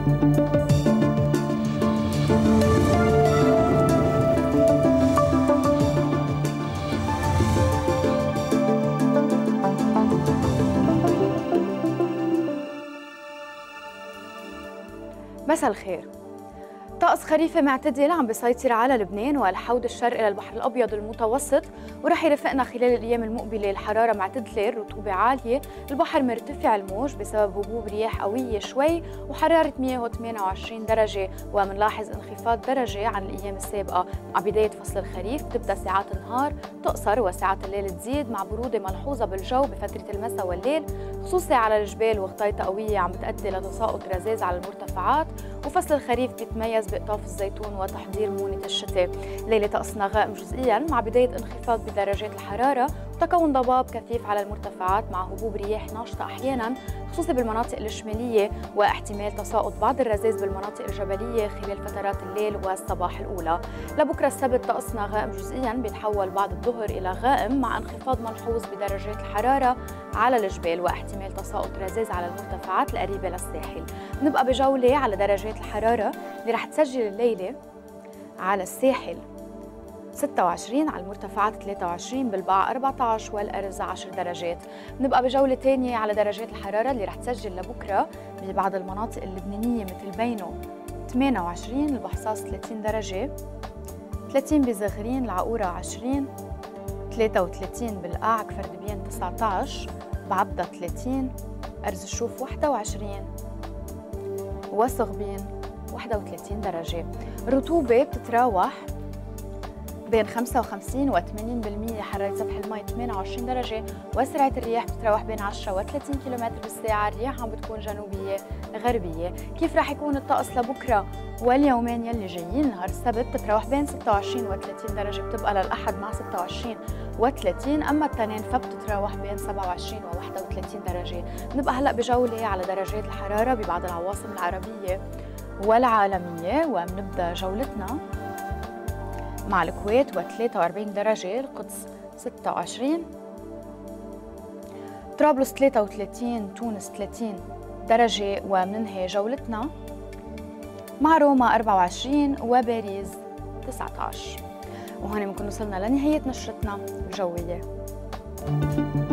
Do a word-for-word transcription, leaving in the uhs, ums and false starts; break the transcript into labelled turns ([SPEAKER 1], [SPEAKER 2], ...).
[SPEAKER 1] مساء الخير. طقس خريفي معتدل عم بيسيطر على لبنان والحوض الشرقي للبحر الابيض المتوسط، ورح يرافقنا خلال الايام المقبله الحراره معتدله، الرطوبه عاليه، البحر مرتفع الموج بسبب هبوب رياح قويه شوي، وحراره مئة وثمانية وعشرين درجه، ومنلاحظ انخفاض درجه عن الايام السابقه. مع بدايه فصل الخريف تبدا ساعات النهار تقصر وساعات الليل تزيد، مع بروده ملحوظه بالجو بفتره المساء والليل، خصوصي على الجبال وغطايتها قويه عم بتؤدي لتساقط رذاذ على المرتفعات. وفصل الخريف بيتميز بإقطاف الزيتون وتحضير مونة الشتاء. ليلة طقسنا غائم جزئيا مع بداية انخفاض بدرجات الحرارة وتكون ضباب كثيف على المرتفعات مع هبوب رياح ناشطة أحيانا خصوصي بالمناطق الشمالية، واحتمال تساقط بعض الرذاذ بالمناطق الجبلية خلال فترات الليل والصباح الأولى. لبكرة السبت طقسنا غائم جزئيا بيتحول بعد الظهر إلى غائم مع انخفاض ملحوظ بدرجات الحرارة على الجبال واحتمال تساقط رذاذ على المرتفعات القريبة للساحل. نبقى بجولة على درجات الحرارة اللي رح تسجل الليلة على الساحل ستة وعشرين، على المرتفعات ثلاثة وعشرين، بالبقعة أربعة عشر والأرز عشر درجات. نبقى بجولة ثانية على درجات الحرارة اللي رح تسجل لبكرة ببعض المناطق اللبنانية مثل بينو ثمانية وعشرين، البحصاص ثلاثين درجة، ثلاثين بزغرين، العقورة عشرين، ثلاثة وثلاثين بالقاع، كفردبيان تسعة عشر، بعبدة ثلاثين، أرز الشوف واحد وعشرين، وصغبين واحد وثلاثين درجة. الرطوبة بتتراوح بين خمسة وخمسين و ثمانين بالمئة، حرارة سطح الماء ثمانية وعشرين درجة، وسرعة الرياح بتتراوح بين عشرة و ثلاثين كيلومتر بالساعة. الرياح عم بتكون جنوبية غربية. كيف رح يكون الطقس لبكرة واليومين يلي جايين؟ نهار السبت بتتراوح بين ستة وعشرين و ثلاثين درجة، بتبقى للأحد مع ستة وعشرين و ثلاثين، أما التنين فبتتراوح بين سبعة وعشرين و واحد وثلاثين درجة. بنبقى هلأ بجولة على درجات الحرارة ببعض العواصم العربية والعالمية، وبنبدأ جولتنا مع الكويت و ثلاثة وأربعين درجة، القدس ستة وعشرين، طرابلس ثلاثة وثلاثين، تونس ثلاثين درجة، وبننهي جولتنا مع روما أربعة وعشرين وباريس تسعة عشر. وهون بنكون وصلنا لنهاية نشرتنا الجوية.